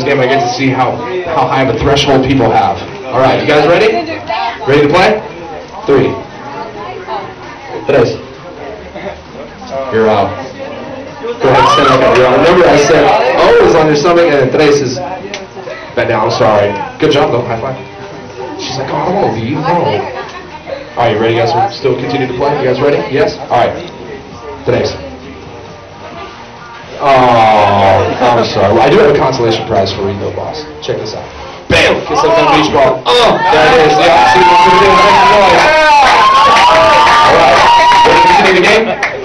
game, I get to see how high of a threshold people have. All right, you guys ready? Ready to play? 3. Tres. You're out. Go ahead, stand like that. You're out. Remember, I said O is on your stomach and tres is bend down. I'm sorry. Good job, though. High five. She's like, oh, I don't want to leave. No. All right, you ready, guys? We'll still continue to play. You guys ready? Yes? All right. Tres. Oh, I'm sorry. Well, I do have a consolation prize for you, though, boss. Check this out. Bam! Kiss up that beach ball. Oh, there it is. Yeah, see what we're going to do. Make some noise. All right. Ready to continue the game?